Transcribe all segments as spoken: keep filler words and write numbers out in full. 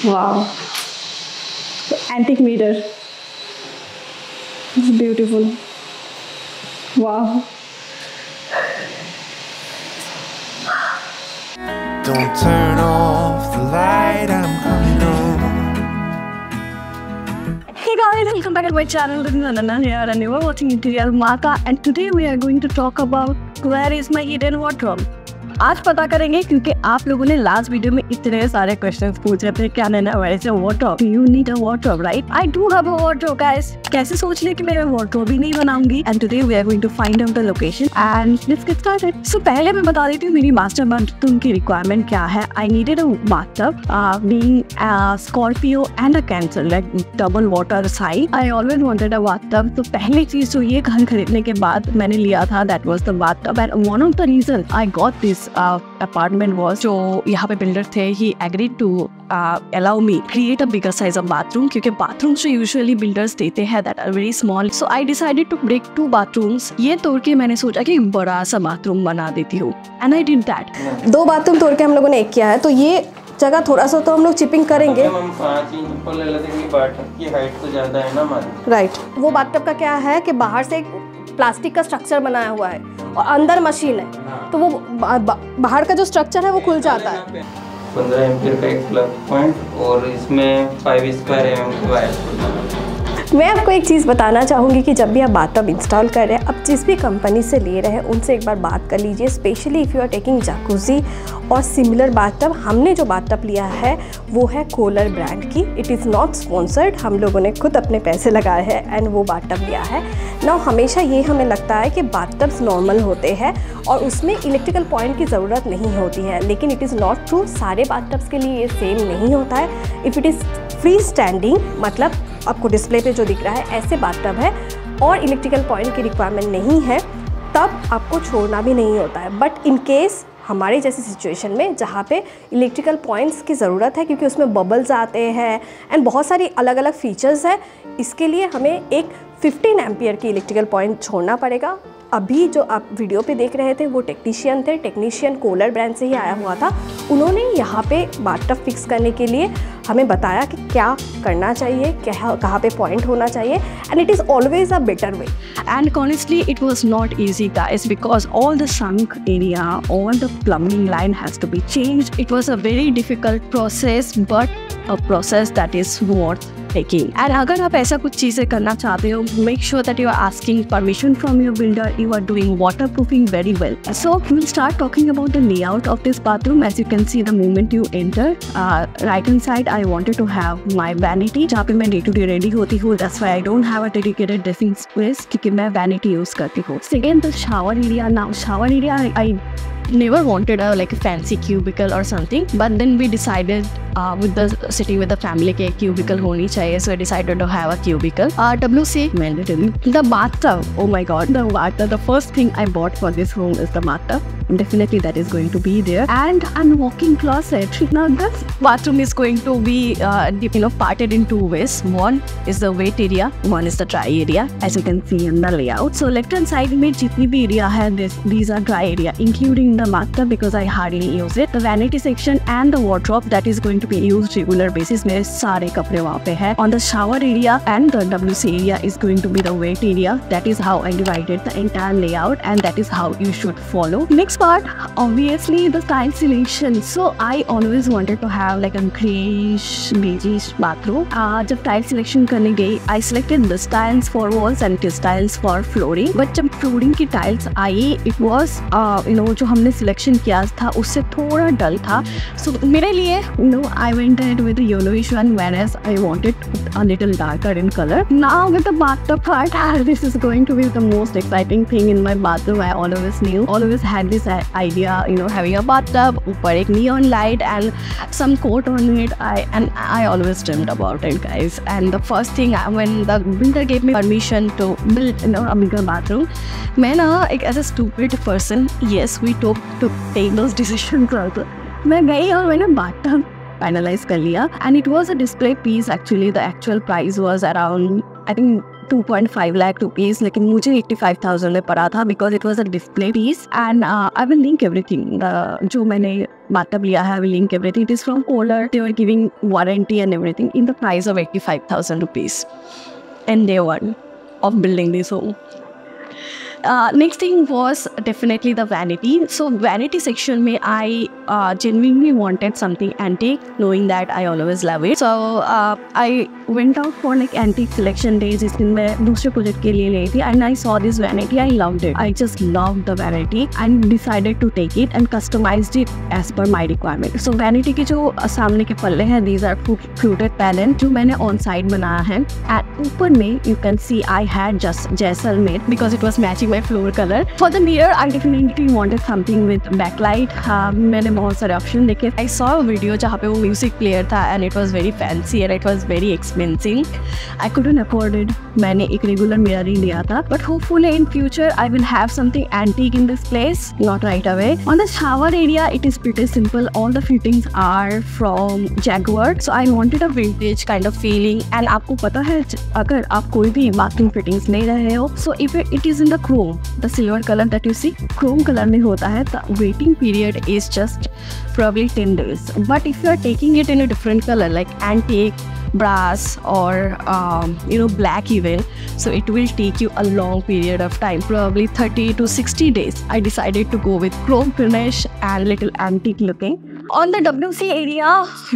Wow. Antique mirror. It's beautiful. Wow. Don't turn off the light, I'm coming home. Hey guys, welcome back to my channel. This is Ananya here and you are watching Interior Mata, and today we are going to talk about where is my hidden wardrobe. आज पता करेंगे क्योंकि आप लोगों ने last video में इतने सारे क्वेश्चंस पूछ रहे थे क्या Naina where is a wardrobe, you need a wardrobe right? I do have a wardrobe guys. कैसे सोच लिया कि मैं वार्डरोब ही नहीं बनाऊंगी? And today we are going to find out the location and let's get started. So पहले मैं बता देती हूँ मेरी मास्टर बाथरूम की रिक्वायरमेंट क्या है। I needed a bathtub being a Scorpio and a Cancer like double water side. I always wanted a bathtub. तो पहली चीज जो ये घर खरीदने के बाद मैंने लिया था that was the bathtub, and one of the reason I got this apartment was जो यहाँ पे बिल्डर थे he agreed to allow me create a bigger size of bathroom, क्योंकि बाथरूम जो यूजुअली बिल्डर्स देते हैं that are very small. So I decided to break two bathrooms. ये तोड़ के मैंने सोचा कि बड़ा सा बाथरूम बना देती हूँ एंड आई डिड दैट। दो बाथरूम तोड़ के हम लोगों ने एक किया है, तो ये जगह थोड़ा सा तो हम लोग चिपिंग करेंगे। हम पाँच इंच ऊपर ले लेते हैं, बाथटब की हाइट तो ज़्यादा है ना हमारी। राइट। वो बाथटब का क्या है कि बाहर से एक प्लास्टिक का स्ट्रक्चर बनाया हुआ है और अंदर मशीन है, तो वो बा, बा, बाहर का जो स्ट्रक्चर है वो खुल जाता है। पंद्रह एम्पियर का एक प्लग पॉइंट और इसमें फाइव स्क्वायर एम एम की वायर। मैं आपको एक चीज़ बताना चाहूँगी कि जब भी आप बाथटब इंस्टॉल कर रहे हैं, आप जिस भी कंपनी से ले रहे हैं उनसे एक बार बात कर लीजिए, specially if you are taking jacuzzi और सिमिलर बाथटब। हमने जो बाथटब लिया है वो है कोलर ब्रांड की। इट इज़ नॉट स्पॉन्सर्ड, हम लोगों ने खुद अपने पैसे लगाए हैं एंड वो बाथटब लिया है ना। हमेशा ये हमें लगता है कि बाथटब्स नॉर्मल होते हैं और उसमें इलेक्ट्रिकल पॉइंट की ज़रूरत नहीं होती है, लेकिन इट इज़ नॉट ट्रू। सारे बाथटब्स के लिए ये सेम नहीं होता है। If it is free standing, मतलब आपको डिस्प्ले पे जो दिख रहा है ऐसे बाथटब है और इलेक्ट्रिकल पॉइंट की रिक्वायरमेंट नहीं है, तब आपको छोड़ना भी नहीं होता है। बट इन केस हमारे जैसी सिचुएशन में जहाँ पे इलेक्ट्रिकल पॉइंट्स की ज़रूरत है, क्योंकि उसमें बबल्स आते हैं एंड बहुत सारी अलग अलग फीचर्स है, इसके लिए हमें एक पंद्रह एम्पियर की इलेक्ट्रिकल पॉइंट छोड़ना पड़ेगा। अभी जो आप वीडियो पे देख रहे थे वो टेक्नीशियन थे, टेक्नीशियन कोलर ब्रांड से ही आया हुआ था। उन्होंने यहाँ पे बाथटब फिक्स करने के लिए हमें बताया कि क्या करना चाहिए, क्या कहाँ पे पॉइंट होना चाहिए, and it is always a better way. And honestly, it was not easy, guys, because all the sunk area, all the plumbing line has to be changed. It was a very difficult process, but a process that is worth taking. And अगर आप ऐसा कुछ चीज़ें करना चाहते हो, make sure that you are asking permission from your builder. You are doing waterproofing very well. So we'll start talking about the layout of this bathroom. As you can see, the moment you enter, uh, right hand side, I wanted to have my vanity, जहाँ पे मैं day to day ready होती हूँ. That's why I don't have a dedicated dressing space, क्योंकि मैं vanity use करती हूँ. Second, the shower area. Now, shower area, I, I never wanted a like a fancy cubicle or something, but then we decided uh, with the sitting with the family के cubicle होनी चाहिए, so I decided to have a cubicle. Uh, W C mandatory. The bathtub, oh my god, the bathtub. The first thing I bought for this room is the bathtub. Definitely that is going to be there, and a walk-in closet. Now this bathroom is going to be uh, you know parted in two ways. One is the wet area, one is the dry area, as you can see in the layout. So left hand side में जितनी भी area है, this these are dry area, including the bathtub because I hardly use it. The vanity section and the wardrobe that is going to be used regular basis. मेरे सारे कपड़े वहाँ पे हैं. On the shower area and the W C area is going to be the wet area. That is how I divided the entire layout, and that is how you should follow. Next part, obviously the tile selection. So I always wanted to have like a greyish beigeish bathroom. uh, जब tile selection करने गई, I selected this tiles for walls and this tiles for flooring. But जब flooring की tiles I, it was uh, you know जो हमने selection किया था उससे थोड़ा dull था. So मेरे लिए you know I went ahead with the yellowish one, whereas I wanted a little darker in color. Now with the bathtub part, this is going to be the most exciting thing in my bathroom. I always knew, always had this idea, you know, having a bathtub, ऊपर एक neon light and some coat on it. I and I always dreamed about it, guys. And the first thing I, when the builder gave me permission to build, you know, a bigger bathroom, मैं ना एक as a stupid person, yes, we took to take those decisions also. मैं गई और मैंने bathtub finalize कर लिया, and it was a display piece. Actually, the actual price was around I think two point five lakh rupees, लेकिन मुझे eighty five thousand में पड़ा था because it was a display piece. And I will link everything. जो मैंने bathtub लिया है, I will link everything. It is from Kohler. They are giving warranty and everything in the price of eighty five thousand rupees and day one of building this home. Uh, next thing was definitely the vanity. So vanity section में I uh, genuinely wanted something antique, knowing that I always love it. So uh, I went out for like antique selection days. जिस दिन मैं दूसरे project के लिए ली थी, and I saw this vanity. I loved it. I just loved the vanity and decided to take it and customized it as per my requirement. So vanity के जो सामने के पल्ले हैं, these are fluted panel जो मैंने on side बनाया है. And ऊपर में you can see I had just Jaisalmer because it was matching my floor color. For the mirror, I definitely wanted something with backlight. uh, मैंने बहुत सारे option देखे. I saw a video जहाँ पे वो म्यूजिक प्लेयर था and it was very fancy and it was very expensive. I couldn't afford it. मैंने एक रेगुलर मिरर ही लिया था. But hopefully in future I will have something antique in this place. Not right away. On the shower area, it is pretty simple. All the fittings are from Jaguar. So I wanted a vintage kind of feeling. And आपको पता है अगर आप कोई भी bathroom fittings ले रहे हो, so if it, it is in the chrome, the silver color that you see, chrome color में होता है, the waiting period is just probably ten days. But if you are taking it in a different color like antique, brass or um, you know black even, so it will take you a long period of time, probably thirty to sixty days. I decided to go with chrome finish and little antique looking. On the W C area,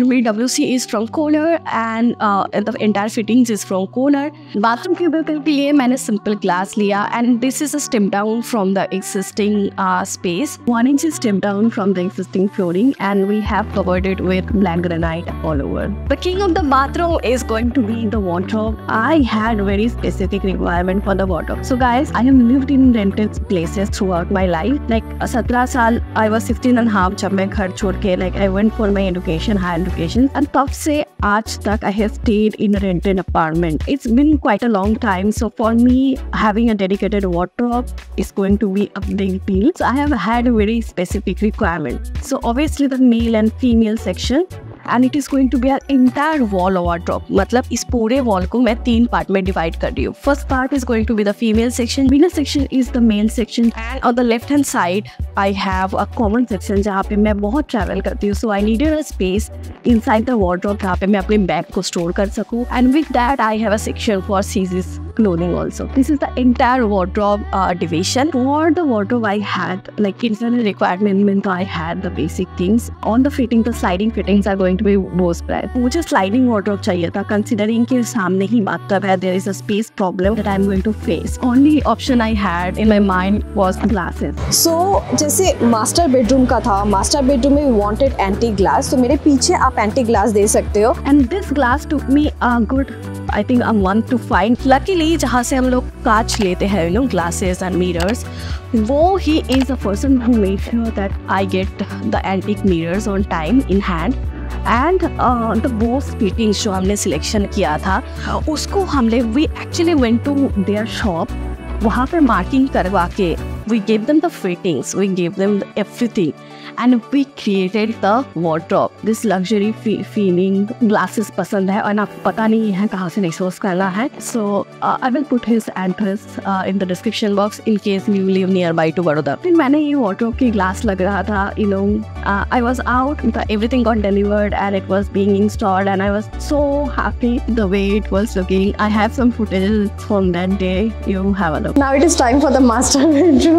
W C is from Kohler and uh, the entire fittings is from Kohler. Bathroom cubicle के लिए मैंने simple glass लिया and this is a step down from the existing uh, space. One inch is step down from the existing flooring and we have covered it with black granite all over. The king of the bathroom is going to be the wardrobe. I had very specific requirement for the wardrobe. So guys, I have lived in rented places throughout my life. Like seventeen साल, I was sixteen and a half जब मैं घर छोड़ के like I went for my education, higher education, and तब से आज तक I have stayed in a rented apartment. It's been quite a long time, so for me having a dedicated wardrobe is going to be a big deal. So I have had a very specific requirement. So obviously the male and female section, and it is going to be an entire wall wardrobe. मतलब इस पूरे wall को मैं तीन part में divide कर रही हूँ. First part is going to be the female section. Female section is the male section. And on the left hand side, I have a common section जहाँ पे मैं बहुत travel करती हूँ. So I needed a space inside the wardrobe जहाँ पे मैं अपने bag को store कर सकूँ. And with that, I have a section for Cece's clothing also. This is the entire wardrobe uh, division. For the wardrobe, I had like internal requirement. I had the basic things. On the fitting, the sliding fittings are going to be Bose brand. मुझे sliding wardrobe चाहिए था, considering कि सामने ही bathtub है. There is a space problem that I'm going to face. Only option I had in my mind was glasses. So जैसे master bedroom का था, master bedroom में we wanted antique glass. तो मेरे पीछे आप antique glass दे सकते हो. And this glass took me a good, I think, a month to find. Luckily, जहाँ से हम लोग कांच लेते हैं, you know, glasses and mirrors, वो he is the person who made sure that I get the antique mirrors on time in hand. And uh, the Bose fittings जो हमने सिलेक्शन किया था, उसको हमने we actually went to their shop. वहाँ पर marking करवा के we gave them the fittings, we gave them everything, and we created the wardrobe. This luxury fe- feeling. Glasses पसंद है और आपको पता नहीं है कहाँ से resource करना है. So uh, I will put his address uh, in the description box in case you live nearby to Baroda. फिर मैंने ये wardrobe की glass लग रहा था, you know, uh, I was out, the, everything got delivered and it was being installed and I was so happy the way it was looking. I have some footage from that day. You have a look. Now it is time for the master bedroom.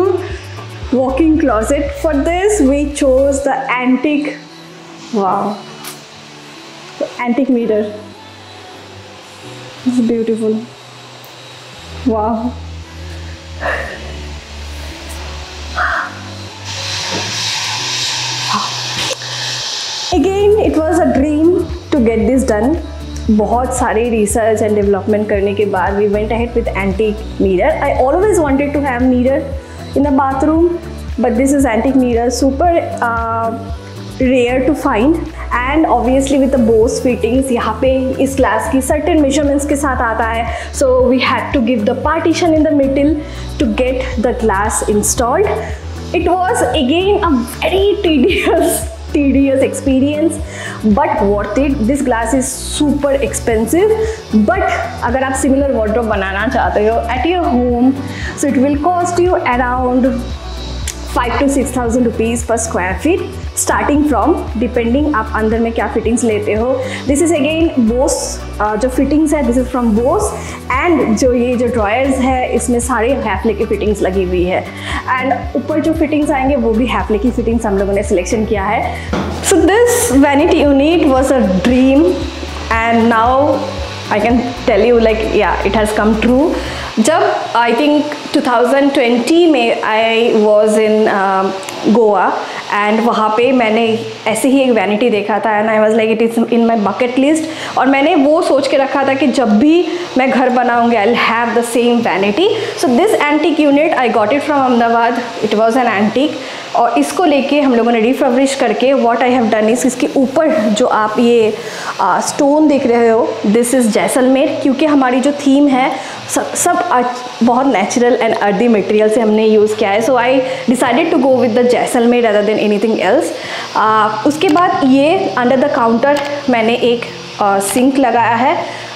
Walk-in closet. For this we chose the antique, wow, the antique mirror. It's beautiful. Wow. Again, it was a dream to get this done. बहुत सारे research and development करने के बाद we went ahead with antique mirror. I always wanted to have mirror in the bathroom, but this is antique mirror, super uh, rare to find, and obviously with the Bose fittings यहाँ पे इस glass की certain measurements के साथ आता है, so we had to give the partition in the middle to get the glass installed. It was again a very tedious tedious experience, but worth it. This glass is super expensive, but अगर आप similar wardrobe बनाना चाहते हो at your home, so it will cost you around five to six thousand rupees per square feet, starting from depending आप अंदर में क्या fittings लेते हो. This is again Bose uh, जो fittings है, this is from Bose, and जो ये जो drawers है इसमें सारे Hafele की fittings लगी हुई है, and ऊपर जो fittings आएंगे वो भी Hafele की fittings हम लोगों ने selection किया है. So this vanity unit was a dream, and now I can tell you like yeah it has come true. जब I think twenty twenty में I was in uh, Goa, and वहाँ पे मैंने ऐसे ही एक वैनिटी देखा था, and I was like it is in my bucket list, और मैंने वो सोच के रखा था कि जब भी मैं घर बनाऊँगी I will have the same vanity. So this antique unit I got it from Ahmedabad, it was an antique, और इसको लेके हम लोगों ने रिफर्बिश करके what I have done is इसके ऊपर जो आप ये स्टोन देख रहे हो, दिस इज़ जैसलमेर, क्योंकि हमारी जो थीम है सब सब बहुत नेचुरल एंड अर्दी मटेरियल से हमने यूज़ किया है. So I decided to go with the Jaisalmer rather than anything else. उसके बाद ये अंडर द काउंटर मैंने एक सिंक uh, लगाया है,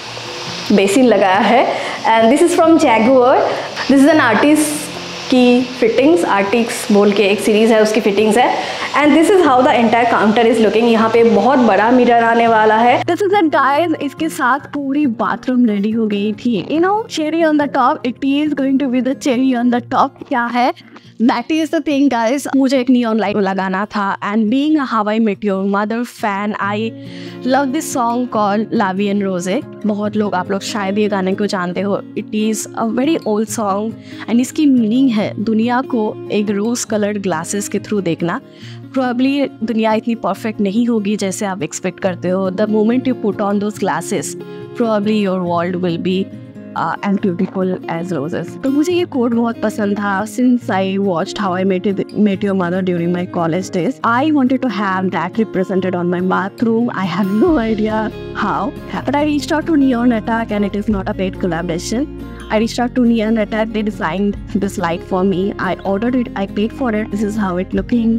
बेसिन लगाया है, and this is from Jaquar. This is an artist की फिटिंग्स, आर्टिक्स बोल के एक सीरीज़ है उसकी फिटिंग्स है, and this is how the entire counter is looking. यहाँ पे बहुत बड़ा मिरर आने वाला है. दिस इज़ द गाइस, इसके साथ पूरी बाथरूम रेडी हो गई थी. You know cherry on the top, it is going to be the cherry on the top. क्या है that is the thing guys, मुझे एक नियॉन लाइट लगाना था, and being a How I Met Your Mother fan, I love this song called La Vie en Rose. बहुत लोग, आप लोग शायद ये गाने को जानते हो. It is a very old song, and इसकी मीनिंग है दुनिया को एक रोज़ कलर्ड ग्लासेस के थ्रू देखना. प्रोबेबली दुनिया इतनी परफेक्ट नहीं होगी जैसे आप एक्सपेक्ट करते हो. The moment you put on those glasses, probably your world will be and beautiful as roses. तो मुझे ये कोड बहुत पसंद था. Since I watched How I Met Met Your Mother during my college days, I wanted to have that represented on my bathroom. I have no idea how, but I reached out to Neon Attack, and it is not a paid collaboration. I reached out to Neon Attack, they designed this light for me. I ordered it, I paid for it. This is how it looking.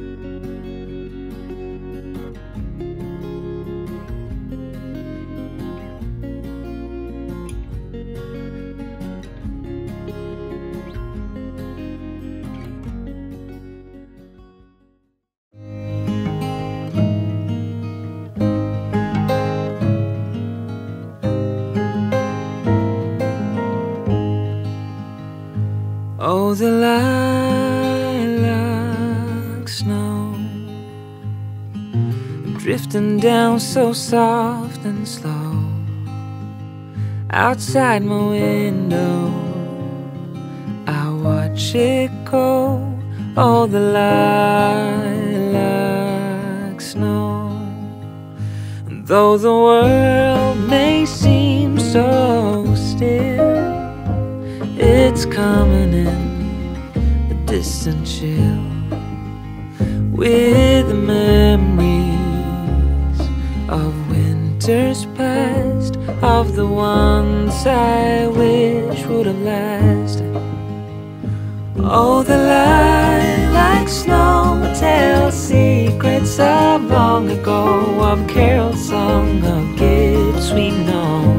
Oh, the lilac snow drifting down so soft and slow outside my window. I watch it go. Oh, the lilac snow. Though the world may seem so still, it's coming in a distant chill with the memories of winters past, of the ones I wish would have lasted. Oh, the lilac snow tells secrets of long ago, of carols sung, of gifts we've known.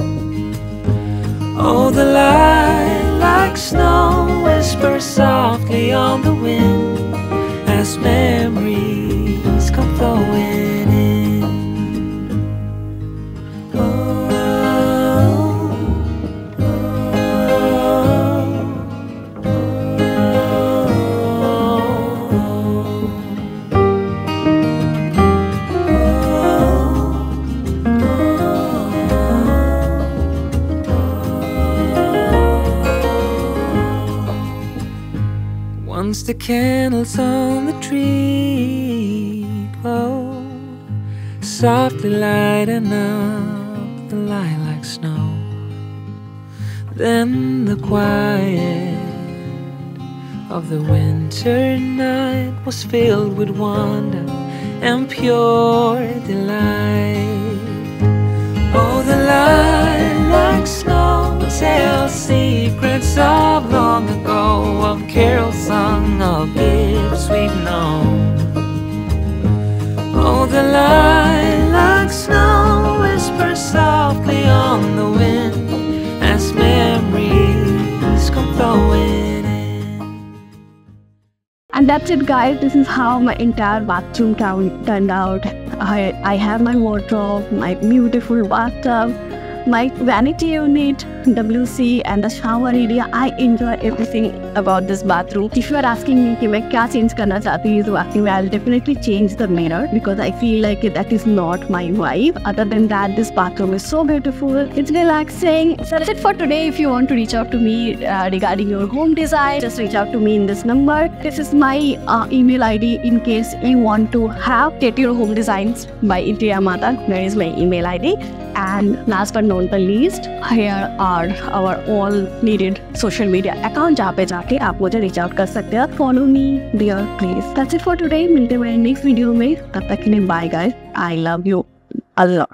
Oh, the lilac snow whispers softly on the wind as memories come flowing in. Oh, oh, once the candles on the tree glow, softly lighting up the lilac snow. Then the quiet of the winter night was filled with wonder and pure delight. Oh, the lilac snow tells secrets of long ago, of carols sung, of gifts we've known. lilac snow whispers softly on the wind as memories come flowing in. And that's it, guys. This is how my entire bathroom turned out. I, I have my wardrobe, my beautiful bathtub, my vanity unit, W C, and the shower area. I enjoy everything about this bathroom. If you are asking me कि मैं क्या change करना चाहती हूँ इस bathroom में, I'll definitely change the mirror because I feel like that is not my vibe. Other than that, this bathroom is so beautiful. It's relaxing. So that's it for today. If you want to reach out to me uh, regarding your home design, just reach out to me in this number. This is my uh, email I D in case you want to have get your home designs by Interior Mata. There is my email I D. And last but not the least, here are our all needed social media account जहाँ पे जाके आप मुझे reach out कर सकते हैं. Follow me there please. That's it for today. मिलते हैं नेक्स्ट वीडियो में. तब तक के लिए bye guys. I love you a lot.